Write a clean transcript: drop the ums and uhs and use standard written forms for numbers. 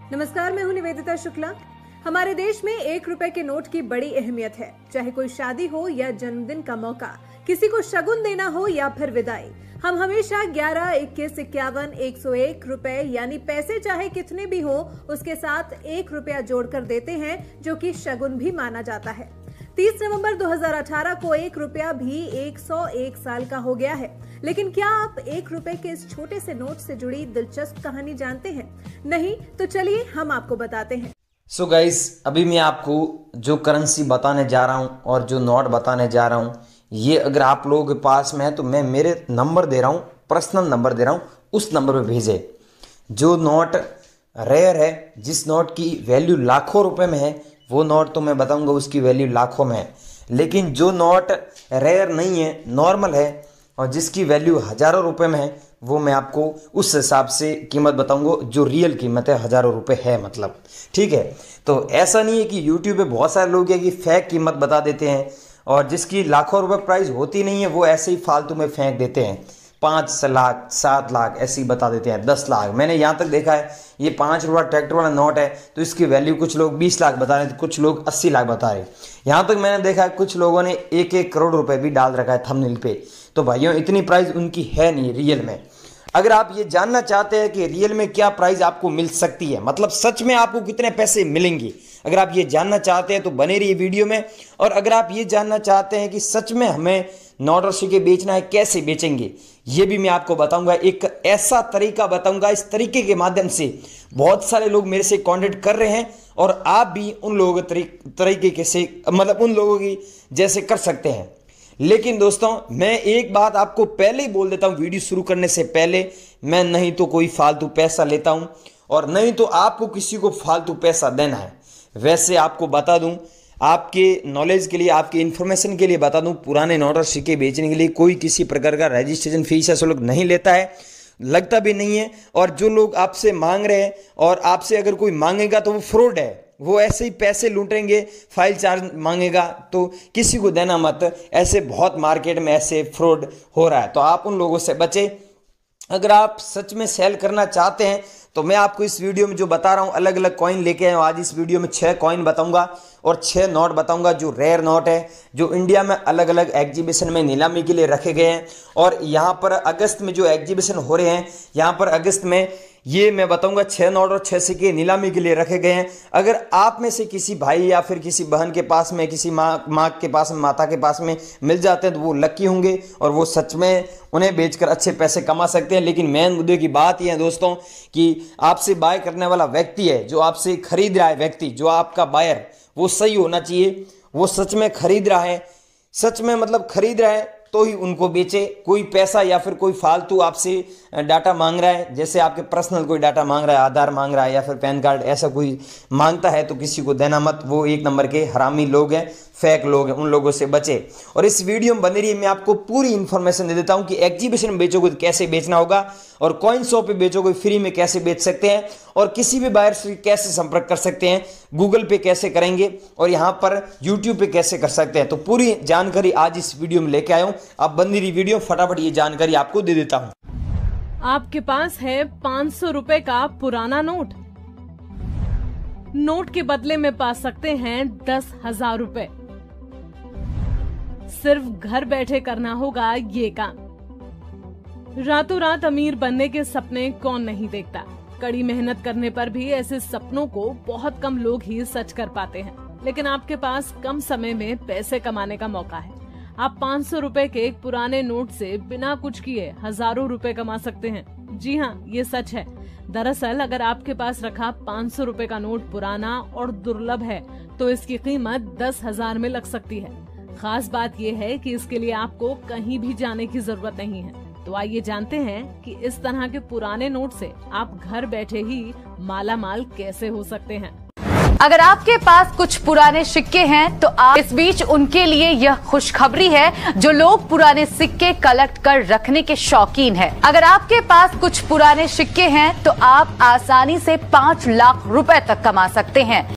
नमस्कार, मैं हूं निवेदिता शुक्ला। हमारे देश में 1 रुपए के नोट की बड़ी अहमियत है। चाहे कोई शादी हो या जन्मदिन का मौका, किसी को शगुन देना हो या फिर विदाई, हम हमेशा 11, 21, 51, 101 रुपए यानी पैसे चाहे कितने भी हो उसके साथ 1 रुपया जोड़कर देते हैं, जो कि शगुन भी माना जाता है। 30 नवंबर 2018 को 1 रुपया भी 101 साल का हो गया है। लेकिन क्या आप 1 रुपए के इस छोटे से नोट से जुड़ी दिलचस्प कहानी जानते हैं? नहीं तो चलिए हम आपको बताते हैं। सो गाइस, अभी मैं आपको जो करेंसी बताने जा रहा हूं और जो नोट बताने जा रहा हूं, ये अगर आप लोगों के पास में है तो मैं मेरे नंबर दे रहा हूं, पर्सनल नंबर दे रहा हूं, उस नंबर पे भेजे। जो नोट रेयर है, जिस नोट की वैल्यू लाखों रुपए में है, वो नोट तो मैं बताऊंगा उसकी वैल्यू लाखों में है। लेकिन जो नोट रेयर नहीं है, नॉर्मल है और जिसकी वैल्यू हजारों रुपए में है, वो मैं आपको उस हिसाब से कीमत बताऊंगा। जो रियल कीमत है हजारों रुपए है, मतलब ठीक है। तो ऐसा नहीं है कि यूट्यूब पे बहुत सारे लोग हैं कि फेक कीमत बता देते हैं और जिसकी लाखों रुपए प्राइस होती नहीं है वो ऐसे ही फालतू में फेंक देते हैं। 5 लाख, 7 लाख ऐसे ही बता देते हैं, 10 लाख। मैंने यहाँ तक देखा है ये 5 रुपया ट्रैक्टर वाला नोट है तो इसकी वैल्यू कुछ लोग 20 लाख बता रहे थे, कुछ लोग 80 लाख बता रहे। यहाँ तक मैंने देखा है कुछ लोगों ने 1-1 करोड़ रुपए भी डाल रखा है थंबनेल पे। तो भाइयों, इतनी प्राइस उनकी है नहीं रियल में। अगर आप ये जानना चाहते हैं कि रियल में क्या प्राइस आपको मिल सकती है, मतलब सच में आपको कितने पैसे मिलेंगे, अगर आप ये जानना चाहते हैं तो बने रहिए वीडियो में। और अगर आप ये जानना चाहते हैं कि सच में हमें नोट और सिक्के बेचना है, कैसे बेचेंगे, ये भी मैं आपको बताऊंगा। एक ऐसा तरीका बताऊंगा, इस तरीके के माध्यम से बहुत सारे लोग मेरे से कांटेक्ट कर रहे हैं और आप भी उन लोगों के तरीके से, मतलब उन लोगों की जैसे कर सकते हैं। लेकिन दोस्तों, मैं एक बात आपको पहले ही बोल देता हूं, वीडियो शुरू करने से पहले, मैं नहीं तो कोई फालतू पैसा लेता हूं और नहीं तो आपको किसी को फालतू पैसा देना है। वैसे आपको बता दूं, आपके नॉलेज के लिए, आपके इन्फॉर्मेशन के लिए बता दूं, पुराने नोट और सिक्के बेचने के लिए कोई किसी प्रकार का रजिस्ट्रेशन फीस ऐसा लोग नहीं लेता है, लगता भी नहीं है। और जो लोग आपसे मांग रहे हैं और आपसे अगर कोई मांगेगा तो वो फ्रॉड है, वो ऐसे ही पैसे लूटेंगे, फाइल चार्ज मांगेगा, तो किसी को देना मत। ऐसे बहुत मार्केट में ऐसे फ्रॉड हो रहा है, तो आप उन लोगों से बचे। अगर आप सच में सेल करना चाहते हैं तो मैं आपको इस वीडियो में जो बता रहा हूं, अलग अलग कॉइन लेके आया हूं। आज इस वीडियो में 6 कॉइन बताऊंगा और 6 नोट बताऊंगा जो रेयर नोट है, जो इंडिया में अलग अलग एग्जीबिशन में नीलामी के लिए रखे गए हैं। और यहाँ पर अगस्त में जो एग्जीबिशन हो रहे हैं, यहाँ पर अगस्त में ये मैं बताऊंगा 6 नोट और 6 सिक्के नीलामी के लिए रखे गए हैं। अगर आप में से किसी भाई या फिर किसी बहन के पास में, किसी माँ के पास में, माता के पास में मिल जाते हैं तो वो लकी होंगे और वो सच में उन्हें बेचकर अच्छे पैसे कमा सकते हैं। लेकिन मेन मुद्दे की बात यह है दोस्तों कि आपसे बाय करने वाला व्यक्ति है, जो आपसे खरीद रहा है व्यक्ति, जो आपका बायर, वो सही होना चाहिए। वो सच में खरीद रहा है, सच में मतलब खरीद रहा है तो ही उनको बेचे। कोई पैसा या फिर कोई फालतू आपसे डाटा मांग रहा है, जैसे आपके पर्सनल कोई डाटा मांग रहा है, आधार मांग रहा है या फिर पैन कार्ड, ऐसा कोई मांगता है तो किसी को देना मत। वो 1 नंबर के हरामी लोग हैं, फेक लोग हैं, उन लोगों से बचे। और इस वीडियो में बने रहिए, मैं आपको पूरी इंफॉर्मेशन दे देता हूं कि एग्जीबिशन में बेचोगे तो कैसे बेचना होगा और कॉइन शॉप पे बेचोगे फ्री में कैसे बेच सकते हैं और किसी भी बायर से कैसे संपर्क कर सकते हैं, गूगल पे कैसे करेंगे और यहां पर यूट्यूब पे कैसे कर सकते हैं। तो पूरी जानकारी आज इस वीडियो में लेके आया हूं। अब बनी रही वीडियो, फटाफट ये जानकारी आपको दे देता हूं। आपके पास है 500 रुपए का पुराना नोट। नोट के बदले में पा सकते हैं 10,000 रुपए। सिर्फ घर बैठे करना होगा ये काम। रातों रात अमीर बनने के सपने कौन नहीं देखता। कड़ी मेहनत करने पर भी ऐसे सपनों को बहुत कम लोग ही सच कर पाते हैं। लेकिन आपके पास कम समय में पैसे कमाने का मौका है। आप 500 रुपए के एक पुराने नोट से बिना कुछ किए हजारों रुपए कमा सकते हैं। जी हाँ, ये सच है। दरअसल अगर आपके पास रखा 500 रुपए का नोट पुराना और दुर्लभ है तो इसकी कीमत 10,000 में लग सकती है। खास बात यह है कि इसके लिए आपको कहीं भी जाने की जरूरत नहीं है। तो आइए जानते हैं कि इस तरह के पुराने नोट से आप घर बैठे ही मालामाल कैसे हो सकते हैं। अगर आपके पास कुछ पुराने सिक्के हैं तो आप इस बीच उनके लिए यह खुशखबरी है जो लोग पुराने सिक्के कलेक्ट कर रखने के शौकीन हैं। अगर आपके पास कुछ पुराने सिक्के हैं तो आप आसानी से 5 लाख रुपए तक कमा सकते हैं।